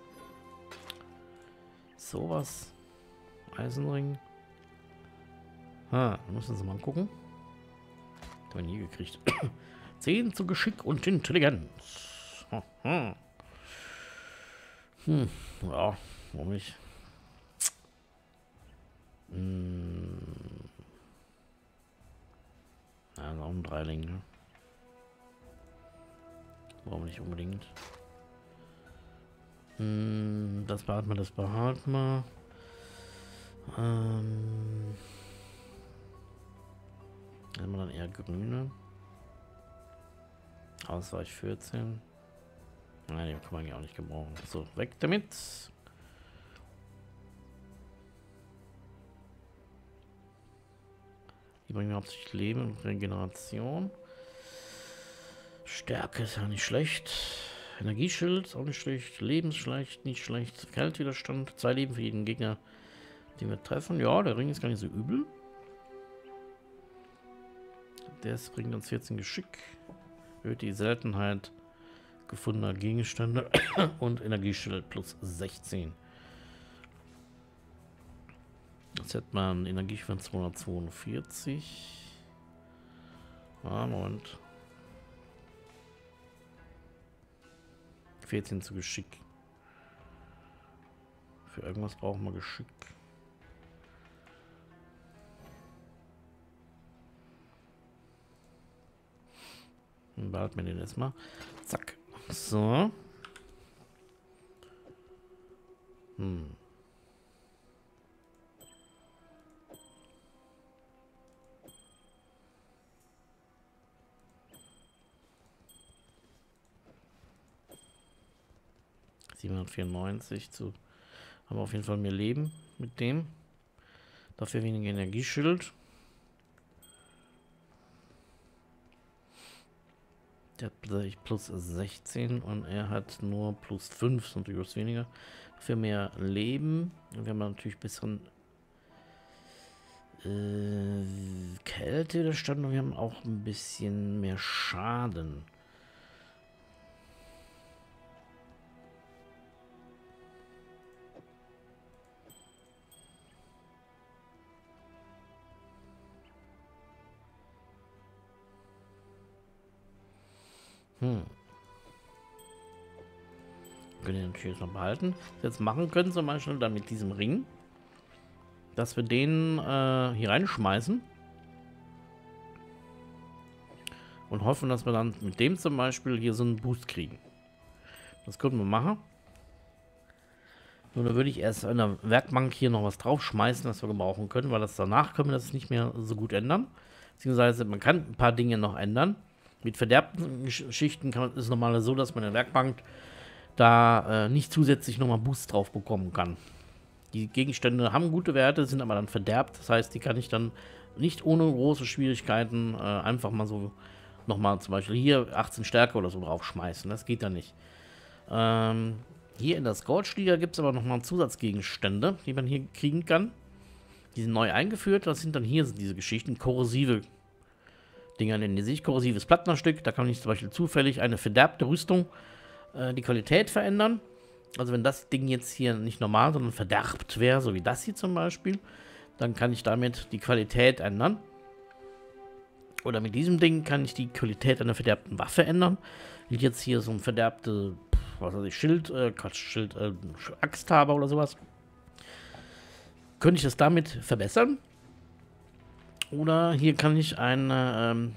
Sowas. Eisenring. Ah, da müssen Sie mal gucken. Haben wir nie gekriegt. zehn zu Geschick und Intelligenz. Hm, ja, warum nicht? Hm. Ja, ist auch ein Dreiling, ne? Warum nicht unbedingt? Hm, das behalten wir, das behalten wir. Ähm. Nehmen wir dann eher grüne. Ausweich vierzehn. Nein, den kann man ja auch nicht gebrauchen. So, weg damit. Die bringen hauptsächlich Leben und Regeneration. Stärke ist ja nicht schlecht. Energieschild ist auch nicht schlecht. Lebensschlecht, nicht schlecht. Kältewiderstand. Zwei Leben für jeden Gegner, den wir treffen. Ja, der Ring ist gar nicht so übel. Das bringt uns vierzehn Geschick. Erhöht die Seltenheit gefundener Gegenstände. Und Energieschild plus sechzehn. Jetzt hätte man Energie von zweihundertzweiundvierzig. Ah, Moment. vierzehn zu Geschick. Für irgendwas brauchen wir Geschick. Dann behalten wir den erstmal. Zack. So. Hm. siebenhundertvierundneunzig zu. Haben wir auf jeden Fall mehr Leben mit dem. Dafür weniger Energieschild. Der hat plus sechzehn und er hat nur plus fünf, ist natürlich was weniger. Für mehr Leben. Und wir haben natürlich ein bisschen äh, Kältewiderstand und wir haben auch ein bisschen mehr Schaden. Hm. Können wir natürlich jetzt noch behalten. Was wir jetzt machen können, zum Beispiel dann mit diesem Ring, dass wir den äh, hier reinschmeißen und hoffen, dass wir dann mit dem zum Beispiel hier so einen Boost kriegen. Das können wir machen. Nur da würde ich erst an der Werkbank hier noch was draufschmeißen, was wir gebrauchen können, weil das danach können wir das nicht mehr so gut ändern. Beziehungsweise man kann ein paar Dinge noch ändern. Mit verderbten Geschichten kann man, ist es normal so, dass man in der Werkbank da äh, nicht zusätzlich nochmal Boost drauf bekommen kann. Die Gegenstände haben gute Werte, sind aber dann verderbt. Das heißt, die kann ich dann nicht ohne große Schwierigkeiten äh, einfach mal so nochmal zum Beispiel hier achtzehn Stärke oder so draufschmeißen. Das geht dann nicht. Ähm, hier in der Scourge-Liga gibt es aber nochmal Zusatzgegenstände, die man hier kriegen kann. Die sind neu eingeführt. Das sind dann hier sind diese Geschichten, korrosive Dinger nennen die sich. Korrosives Plattnerstück. Da kann ich zum Beispiel zufällig eine verderbte Rüstung äh, die Qualität verändern. Also wenn das Ding jetzt hier nicht normal, sondern verderbt wäre, so wie das hier zum Beispiel, dann kann ich damit die Qualität ändern. Oder mit diesem Ding kann ich die Qualität einer verderbten Waffe ändern. Wenn ich jetzt hier so ein verderbte, was weiß ich, Schild, äh, Quatsch, Schild, äh, Axt habe oder sowas, könnte ich das damit verbessern. Oder hier kann ich eine, ähm,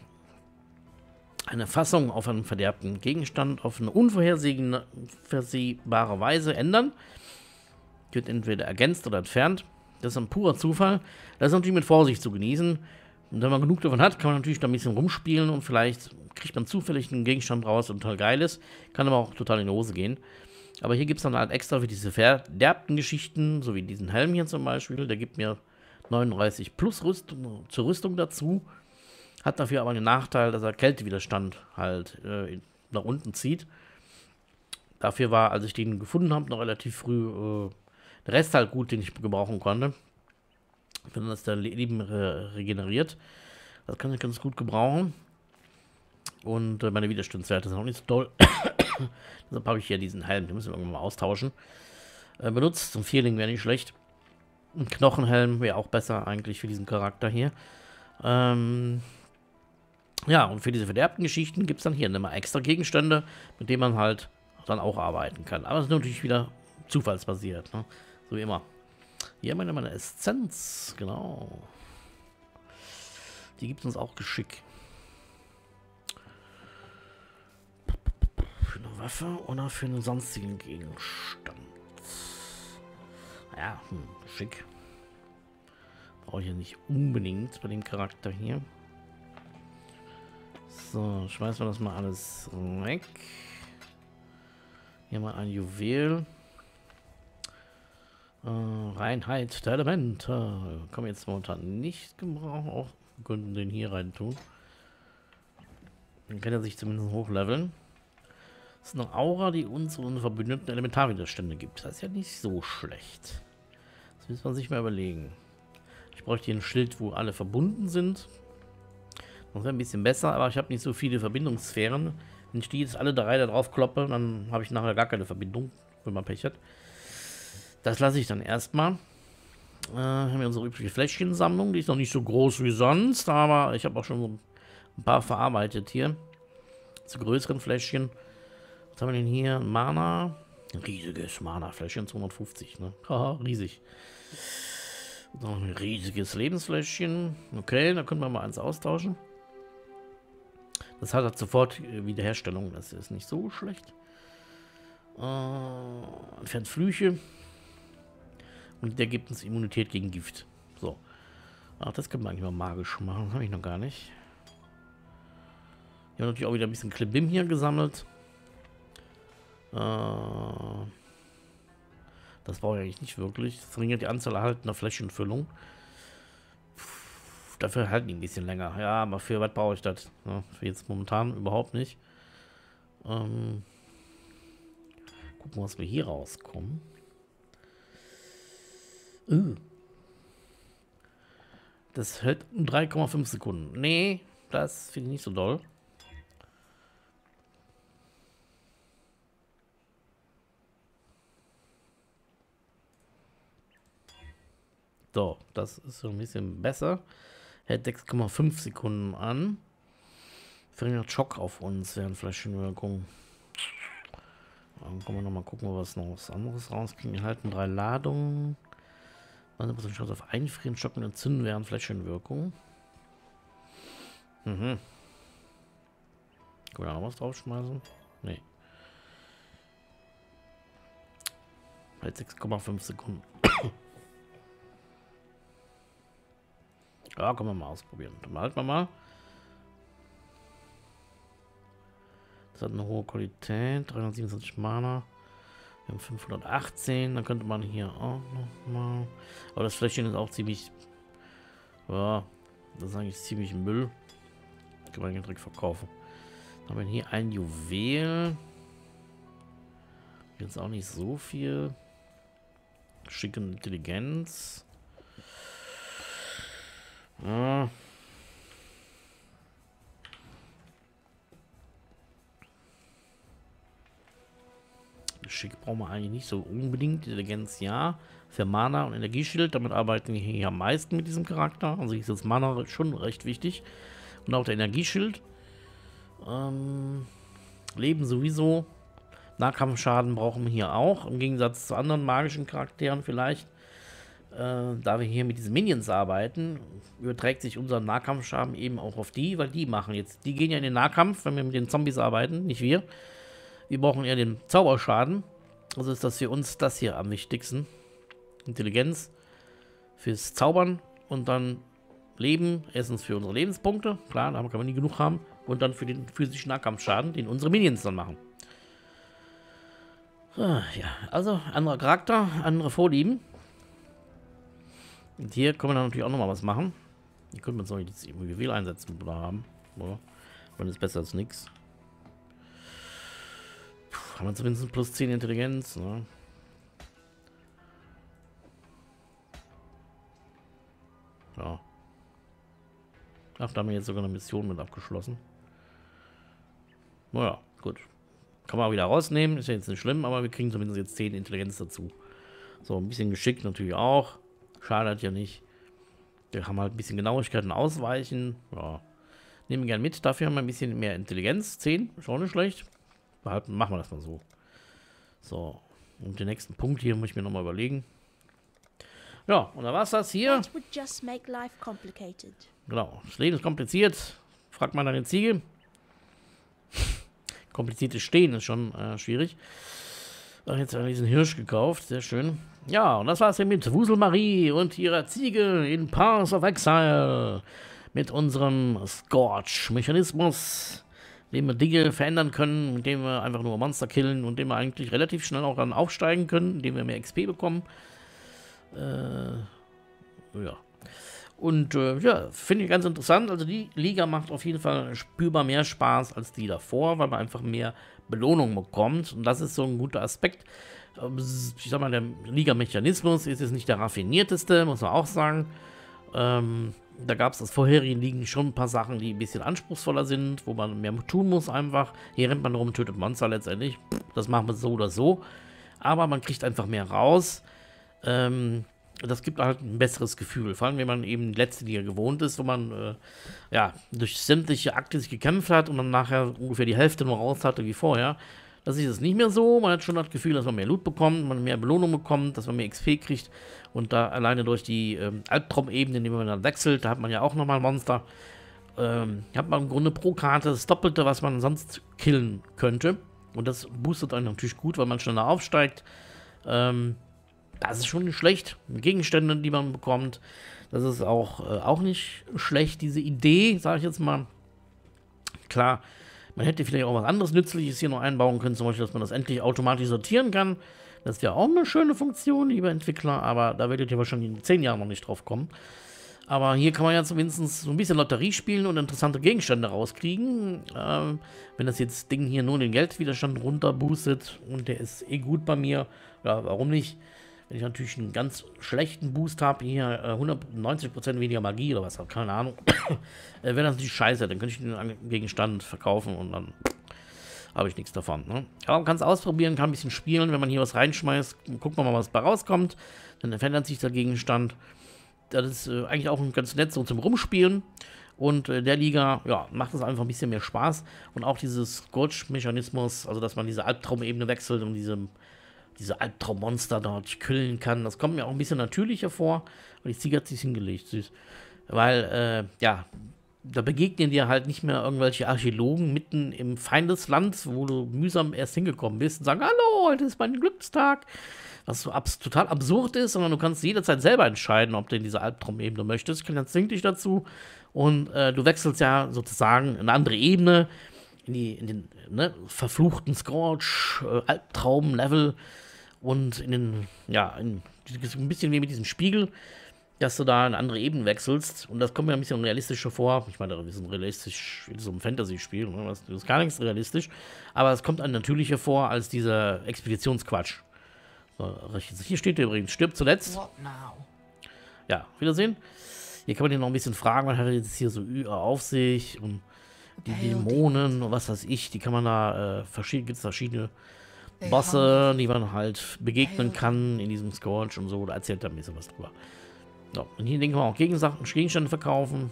eine Fassung auf einen verderbten Gegenstand auf eine unvorhersehbare Weise ändern. Die wird entweder ergänzt oder entfernt. Das ist ein purer Zufall. Das ist natürlich mit Vorsicht zu genießen. Und wenn man genug davon hat, kann man natürlich da ein bisschen rumspielen und vielleicht kriegt man zufällig einen Gegenstand raus und total geil ist. Kann aber auch total in die Hose gehen. Aber hier gibt es dann halt extra für diese verderbten Geschichten, so wie diesen Helm hier zum Beispiel. Der gibt mir neununddreißig plus Rüstung, zur Rüstung dazu. Hat dafür aber den Nachteil, dass er Kältewiderstand halt äh, nach unten zieht. Dafür war, als ich den gefunden habe, noch relativ früh äh, der Rest halt gut, den ich gebrauchen konnte. Wenn das der Leben re regeneriert. Das kann ich ganz gut gebrauchen. Und äh, meine Widerstandswerte sind auch nicht so toll. Deshalb habe ich hier diesen Helm, den müssen wir irgendwann mal austauschen. Äh, benutzt, zum Vierling wäre nicht schlecht. Ein Knochenhelm wäre auch besser eigentlich für diesen Charakter hier. Ähm, ja, und für diese verderbten Geschichten gibt es dann hier immer extra Gegenstände, mit denen man halt dann auch arbeiten kann. Aber es ist natürlich wieder zufallsbasiert, ne? So wie immer. Hier haben wir eine Essenz, genau. Die gibt uns auch Geschick. eine Waffe oder für einen sonstigen Gegenstand? Ja, hm, schick. Brauche ich ja nicht unbedingt bei dem Charakter hier. So, schmeißen wir das mal alles weg. Hier mal ein Juwel. Äh, Reinheit der Elemente. Kann man jetzt momentan nicht gebrauchen. Auch wir könnten den hier rein tun. Dann kann er sich zumindest hochleveln. Das ist eine Aura, die unseren verbündeten Elementarwiderstände gibt. Das ist ja nicht so schlecht. Das muss man sich mal überlegen. Ich bräuchte hier ein Schild, wo alle verbunden sind. Das wäre ein bisschen besser, aber ich habe nicht so viele Verbindungssphären. Wenn ich die jetzt alle drei da drauf kloppe, dann habe ich nachher gar keine Verbindung, wenn man Pech hat. Das lasse ich dann erstmal. Äh, haben wir unsere übliche Fläschchensammlung. Die ist noch nicht so groß wie sonst, aber ich habe auch schon so ein paar verarbeitet hier. Zu größeren Fläschchen. Was haben wir denn hier? Mana. Ein riesiges Mana-Fläschchen, zweihundertfünfzig, ne? Haha, riesig. Und noch ein riesiges Lebensfläschchen. Okay, da können wir mal eins austauschen. Das hat halt sofort Wiederherstellung. Das ist nicht so schlecht. Äh, entfernt Flüche. Und der gibt uns Immunität gegen Gift. So. Ach, das können wir eigentlich mal magisch machen. Das habe ich noch gar nicht. Wir haben natürlich auch wieder ein bisschen Klebim hier gesammelt. Äh, das brauche ich eigentlich nicht wirklich. Das verringert die Anzahl erhaltener Fläschenfüllung. Puh, dafür halten die ein bisschen länger. Ja, aber für was brauche ich das? Ja, für jetzt momentan überhaupt nicht. Ähm, gucken, was wir hier rauskommen. Uh. Das hält um drei Komma fünf Sekunden. Nee, das finde ich nicht so doll. So, das ist so ein bisschen besser. Hält sechs Komma fünf Sekunden an. Verringert Schock auf uns während Fläschenwirkung. Dann können wir noch mal gucken, was noch was anderes rauskriegen. Wir halten drei Ladungen. neunzig Prozent Chance auf Einfrieren, Schocken und Entzünden während Fläschenwirkung. Mhm. Können wir da noch was draufschmeißen? Nee. Halt sechs Komma fünf Sekunden. Ja, können wir mal ausprobieren. Dann halten wir mal. Das hat eine hohe Qualität. dreihundertsiebenundzwanzig Mana. Wir haben fünfhundertachtzehn. Dann könnte man hier auch noch mal. Aber das Fläschchen ist auch ziemlich. Ja, das ist eigentlich ziemlich Müll. Kann man direkt verkaufen. Dann haben wir hier ein Juwel. Jetzt auch nicht so viel. Schicke Intelligenz. Ja. Schick brauchen wir eigentlich nicht so unbedingt. Intelligenz ja. Für Mana und Energieschild. Damit arbeiten wir hier am meisten mit diesem Charakter. Also ist das Mana schon recht wichtig. Und auch der Energieschild. Ähm, Leben sowieso. Nahkampfschaden brauchen wir hier auch. Im Gegensatz zu anderen magischen Charakteren vielleicht. Äh, da wir hier mit diesen Minions arbeiten, überträgt sich unser Nahkampfschaden eben auch auf die, weil die machen jetzt, die gehen ja in den Nahkampf, wenn wir mit den Zombies arbeiten, nicht wir. Wir brauchen eher den Zauberschaden. Also ist das für uns das hier am wichtigsten. Intelligenz fürs Zaubern und dann Leben, erstens für unsere Lebenspunkte, klar, da kann man nie genug haben, und dann für den physischen Nahkampfschaden, den unsere Minions dann machen. Ah, ja, also anderer Charakter, andere Vorlieben. Und hier können wir dann natürlich auch nochmal was machen. Hier können wir uns noch jetzt irgendwie Juwel einsetzen oder haben. Oder? Dann ist besser als nichts. Haben wir zumindest plus zehn Intelligenz. Ne? Ja. Ach, da haben wir jetzt sogar eine Mission mit abgeschlossen. Naja, gut. Kann man auch wieder rausnehmen. Ist ja jetzt nicht schlimm, aber wir kriegen zumindest jetzt zehn Intelligenz dazu. So, ein bisschen Geschick natürlich auch. Schadet ja nicht. Wir haben halt ein bisschen Genauigkeit und Ausweichen. Ja. Nehmen wir gerne mit. Dafür haben wir ein bisschen mehr Intelligenz. zehn. Ist auch nicht schlecht. Behalten, machen wir das mal so. So. Und den nächsten Punkt hier muss ich mir nochmal überlegen. Ja, und dann war es das hier. That would just make life complicated. Genau. Das Leben ist kompliziert. Fragt man dann den Ziegel. kompliziertes Stehen ist schon äh, schwierig. Ach, jetzt haben wir diesen Hirsch gekauft, sehr schön. Ja, und das war's hier mit Wuselmarie und ihrer Ziege in Paths of Exile. Mit unserem Scorch-Mechanismus, dem wir Dinge verändern können, mit dem wir einfach nur Monster killen und dem wir eigentlich relativ schnell auch dann aufsteigen können, indem wir mehr X P bekommen. Äh, ja. Und äh, ja, finde ich ganz interessant. Also die Liga macht auf jeden Fall spürbar mehr Spaß als die davor, weil man einfach mehr Belohnung bekommt. Und das ist so ein guter Aspekt. Ich sag mal, der Liga-Mechanismus ist jetzt nicht der raffinierteste, muss man auch sagen. Ähm, da gab es aus vorherigen Ligen schon ein paar Sachen, die ein bisschen anspruchsvoller sind, wo man mehr tun muss einfach. Hier rennt man rum, tötet Monster letztendlich. Das machen wir so oder so. Aber man kriegt einfach mehr raus. Ähm, das gibt halt ein besseres Gefühl. Vor allem, wenn man eben die letzte Liga gewohnt ist, wo man äh, ja, durch sämtliche Akte sich gekämpft hat und dann nachher ungefähr die Hälfte nur raus hatte wie vorher. Das ist es nicht mehr so. Man hat schon das Gefühl, dass man mehr Loot bekommt, man mehr Belohnung bekommt, dass man mehr X P kriegt. Und da alleine durch die ähm, Albtraumebene, die man dann wechselt, da hat man ja auch nochmal Monster. Ähm, hat man im Grunde pro Karte das Doppelte, was man sonst killen könnte. Und das boostet einen natürlich gut, weil man schneller aufsteigt. Ähm, das ist schon nicht schlecht. Gegenstände, die man bekommt, das ist auch, äh, auch nicht schlecht. Diese Idee, sage ich jetzt mal, klar. Man hätte vielleicht auch was anderes Nützliches hier noch einbauen können, zum Beispiel, dass man das endlich automatisch sortieren kann. Das ist ja auch eine schöne Funktion, liebe Entwickler, aber da werdet ihr wahrscheinlich in zehn Jahren noch nicht drauf kommen. Aber hier kann man ja zumindest so ein bisschen Lotterie spielen und interessante Gegenstände rauskriegen. Ähm, wenn das jetzt Ding hier nur den Geldwiderstand runterboostet und der ist eh gut bei mir, ja, warum nicht? Wenn ich natürlich einen ganz schlechten Boost habe, hier äh, hundertneunzig Prozent weniger Magie oder was, keine Ahnung, äh, wäre das natürlich scheiße, dann könnte ich den Gegenstand verkaufen und dann habe ich nichts davon. Ne? Aber man kann es ausprobieren, kann ein bisschen spielen, wenn man hier was reinschmeißt, gucken wir mal, was bei rauskommt, dann verändert sich der Gegenstand. Das ist äh, eigentlich auch ganz nett so zum Rumspielen und äh, der Liga, ja, macht es einfach ein bisschen mehr Spaß und auch dieses Scorch-Mechanismus, also dass man diese Albtraumebene wechselt und diese diese Albtraummonster dort killen kann. Das kommt mir auch ein bisschen natürlicher vor. Und die Ziege hat sich hingelegt, süß. Weil, äh, ja, da begegnen dir halt nicht mehr irgendwelche Archäologen mitten im Feindesland, wo du mühsam erst hingekommen bist und sagen, hallo, heute ist mein Glückstag. Was so abs total absurd ist, sondern du kannst jederzeit selber entscheiden, ob du in diese Albtraumebene möchtest. Ich kann jetzt zwingt dich dazu. Und äh, du wechselst ja sozusagen in eine andere Ebene, in, die, in den ne, verfluchten Scorch, äh, Albtraum-Level. Und in den, ja, in, ein bisschen wie mit diesem Spiegel, dass du da in andere Ebenen wechselst. Und das kommt mir ein bisschen realistischer vor. Ich meine, wir sind realistisch in so einem Fantasy-Spiel. Ne? Das ist gar nichts realistisch. Aber es kommt einem natürlicher vor als dieser Expeditionsquatsch. So, hier steht der übrigens, stirbt zuletzt. Ja, Wiedersehen. Hier kann man den noch ein bisschen fragen, was hat er jetzt hier so auf sich. Und die Dämonen und was weiß ich, die kann man da, äh, verschiedene, gibt es verschiedene Bosse, die man halt begegnen kann in diesem Scorch und so, da erzählt er mir so was drüber. So, und hier denken wir auch Gegensachen, Gegenstände verkaufen.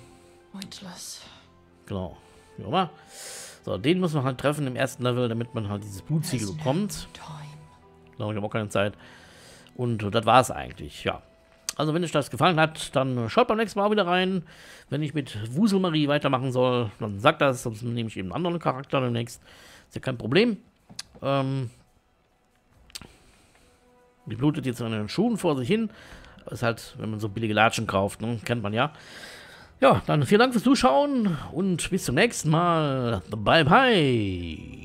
Genau. Wie immer. So, den muss man halt treffen im ersten Level, damit man halt dieses Blutsiegel bekommt. Genau, ich habe auch keine Zeit. Und das war es eigentlich, ja. Also, wenn euch das gefallen hat, dann schaut beim nächsten Mal wieder rein. Wenn ich mit Wuselmarie weitermachen soll, dann sagt das, sonst nehme ich eben einen anderen Charakter demnächst. Ist ja kein Problem. Ähm. Die blutet jetzt in den Schuhen vor sich hin. Das ist halt, wenn man so billige Latschen kauft, ne? Kennt man ja. Ja, dann vielen Dank fürs Zuschauen und bis zum nächsten Mal. Bye, bye.